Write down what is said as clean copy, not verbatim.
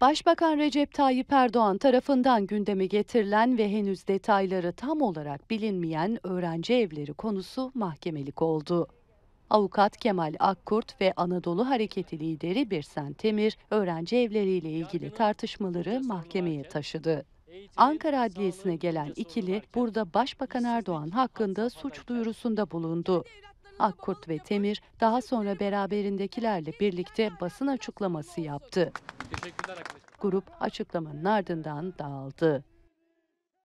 Başbakan Recep Tayyip Erdoğan tarafından gündeme getirilen ve henüz detayları tam olarak bilinmeyen öğrenci evleri konusu mahkemelik oldu. Avukat Kemal Akkurt ve Anadolu Hareketi lideri Birsen Temir, öğrenci evleriyle ilgili tartışmaları mahkemeye taşıdı. Ankara Adliyesi'ne gelen ikili, burada Başbakan Erdoğan hakkında suç duyurusunda bulundu. Akkurt ve Temir, daha sonra beraberindekilerle birlikte basın açıklaması yaptı. Grup açıklamanın ardından dağıldı.